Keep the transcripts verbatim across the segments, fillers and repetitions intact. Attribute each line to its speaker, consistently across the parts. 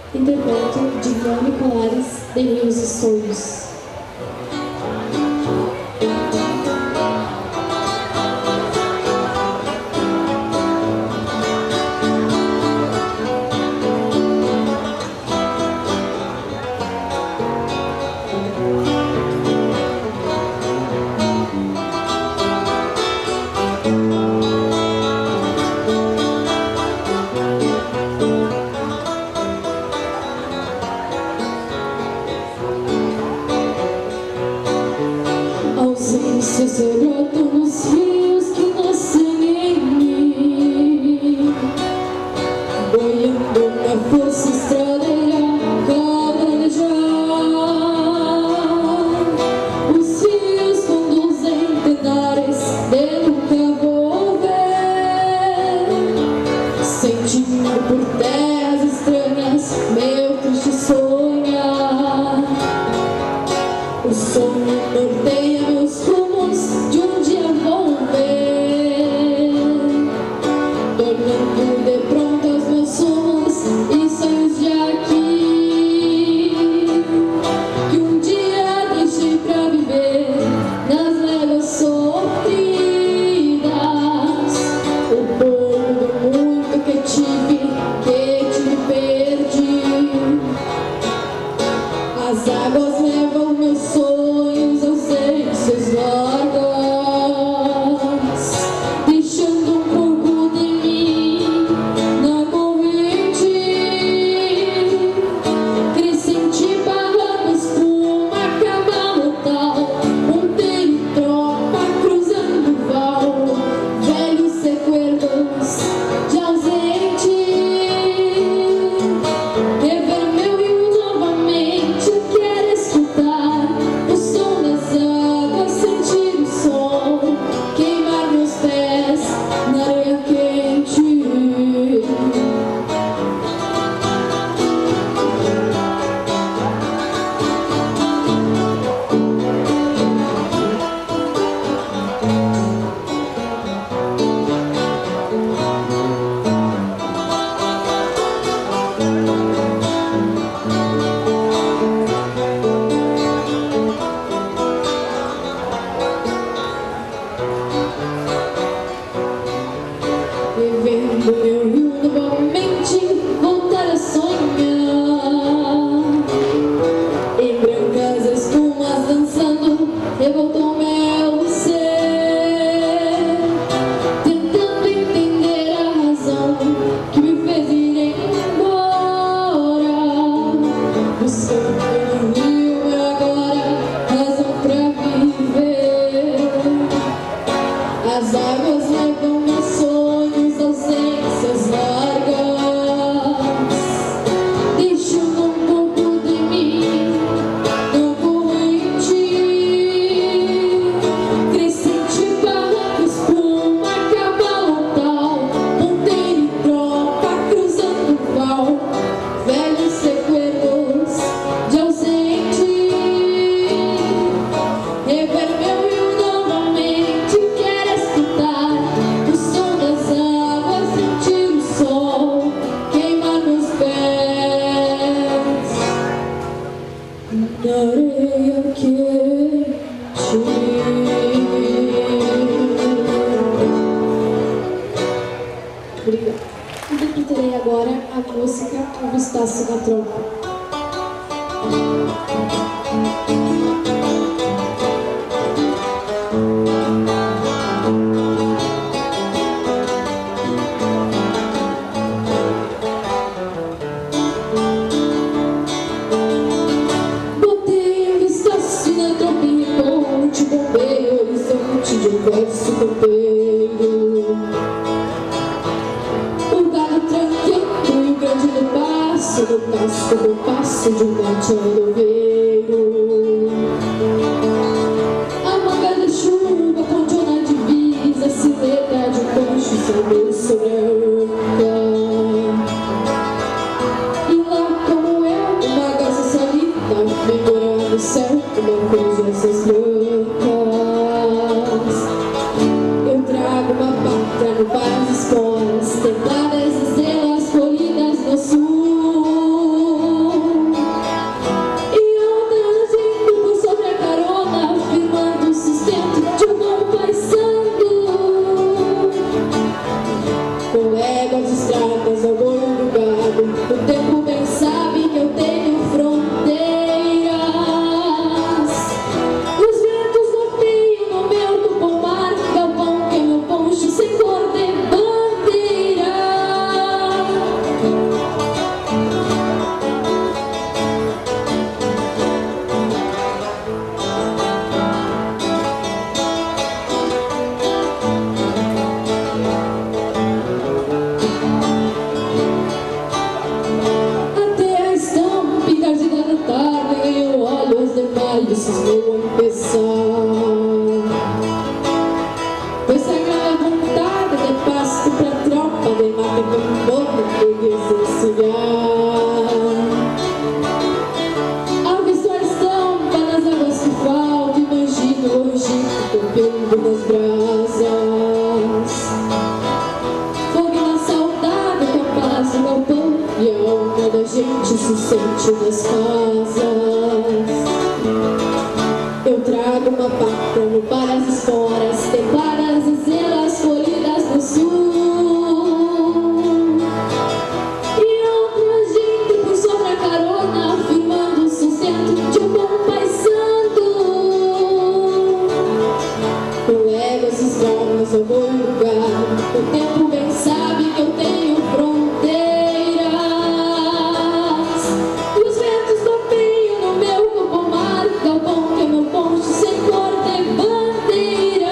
Speaker 1: Interpreto Divane Colares, Denils e Sonhos. Se brotam nos rios que nascem em mim, boiando minha força estradeira, calvanejar. Os rios conduzem pedares, eu nunca vou ver, sentindo por terras estranhas meu triste sonhar. O sonho norteia meus rumos, de um dia vou ver, tornando de pronto os meus sonhos e sonhos de aqui, que um dia deixei pra viver nas léguas sofridas, o pouco do muito que tive, que tive perdi. As águas levam meus sonhos ausências largas, deixando um pouco de mim na corrente. Crescente, barrancos, espuma, cavalo tal, monteiro e tropa cruzando o val, velhos recuerdos de ausente. Rever meu rio novamente, quero escutar o som das águas, sentir o sol, queimar meus pés na areia quente. Revendo meu rio novamente, voltar a sonhar, em brancas espumas dançando, revoltou meu ser, tentando entender a razão que me fez ir embora, buscando no rio meu agora, razão pra viver. As águas levam meus sonhos, ausências largas, deixando um pouco de mim na corrente. Crescente, barranco, espuma, cavalo tal, monteiro e tropa cruzando o val, velhos recuerdos de ausente. Rever meu rio novamente, quero escutar o som das águas, sentir o sol, queimar meus pés na areia quente. Obrigada. Interpretarei agora a música O Vistaço na Trompa. Botei um vistaço na trompa em ponte, bombei o horizonte de um verso campeiro. O galo tranqueando e o grande no passo, no passo do passo de um norte rodoveiro. A manga de chuva, ponte na divisa, sileta de um poncho, saber sobre a anca. E lá como eu, uma garça solita, memorando o céu, uma coisa essas loucas. Eu trago uma pátria no país, esporas, templadas, estrelas colhidas no sul. com léguas, estradas, ao boi do gado. O tempo bem sabe que eu tenho fronteiras. Os ventos norteiam no meu tupomar, galpão que é meu poncho sem cor de bandeira. Vou empezar, pois sagrada vontade de pasto pra tropa de mata cambona que exerciar. Aviso a estampa nas águas que faltam, imagino o Egito tocando nas brasas. Fogo na saudade, capaz do galpão, e a alma da gente se sente nas casas. Eu trago uma pátria para as esporas, templadas e zelas colhidas no sul. E outra gente por sobre a carona, firmando o sustento de um bom pai santo. Com léguas e estradas ao boi do gado, o tempo bem sabe que eu tenho fronteiras. E os ventos norteiam no meu tupomar, galpão que é meu poncho sem cor de bandeira.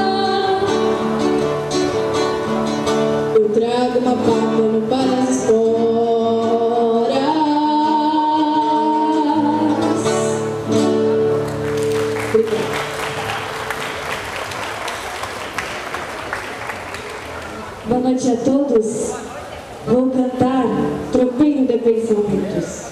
Speaker 1: Eu trago uma pátria para as esporas. Obrigada.
Speaker 2: Boa noite a todos. Vou cantar Tropeiro de Pensamentos.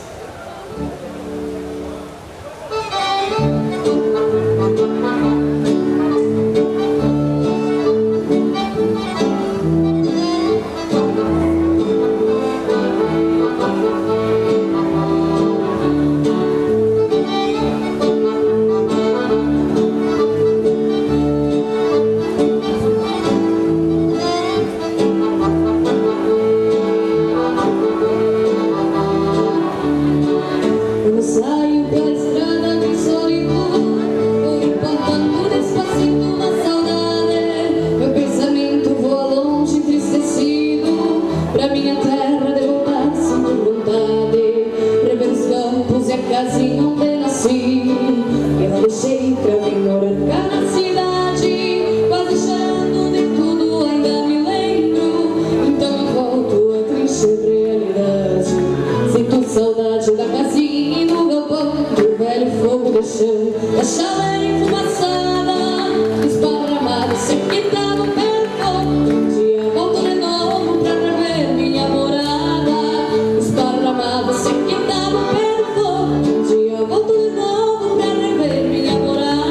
Speaker 1: Saudade da casinha e do galpão, do velho fogo do chão, da chaleira enfumaçada, esparramada, sem que dá no pé do fogo. Um dia volto de novo pra rever minha morada, esparramada, sem que dá no pé do fogo. Um dia volto de novo pra rever minha morada.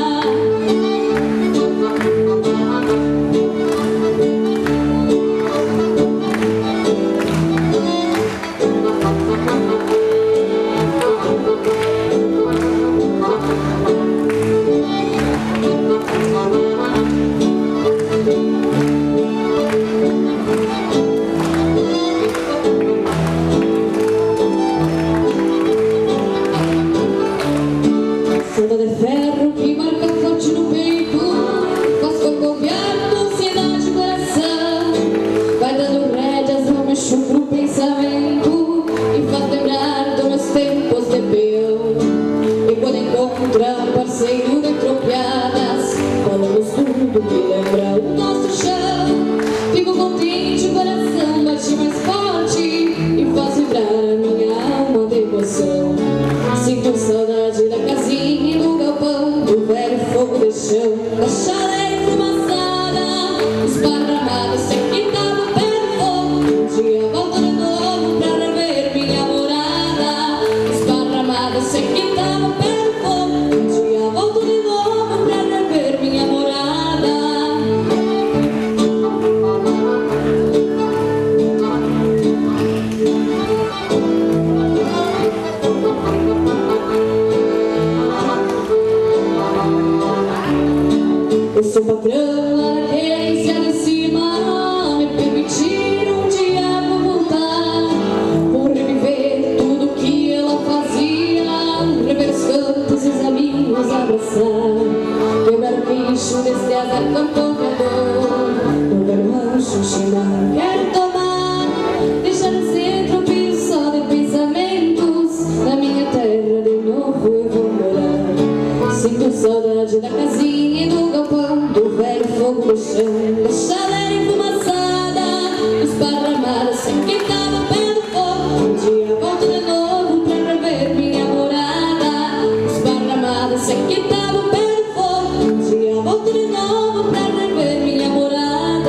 Speaker 1: Samba de ferro que marca forte no peito, faz corcoviar ansiedade e coração. Vai dando rédeas ao meu chucro pensamento e faz lembrar dos meus tempos de peão. E quando encontra um parceiro de tropiadas, falamos tudo que lembra o nosso chão. Fico contente, o coração bate mais forte e faz vibrar a minha alma de emoção. Sinto saudade da casinha e do galpão, do velho fogo de chão, da chaleira enfumaçada, esparramada, sem que dava pé no fogo. Um dia volto sei que tá no pé do fogo. Um dia volto de novo pra rever minha morada esparramada. Sei que tá no pé do fogo. Um dia volto de novo pra rever minha morada.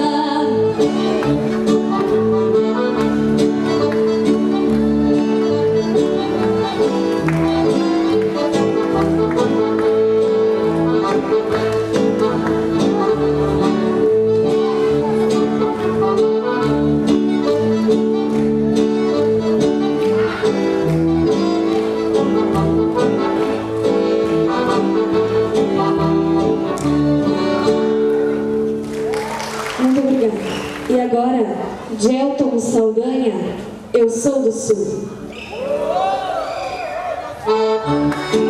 Speaker 2: Muito obrigada. E agora, de Elton Saldanha, Eu Sou do Sul.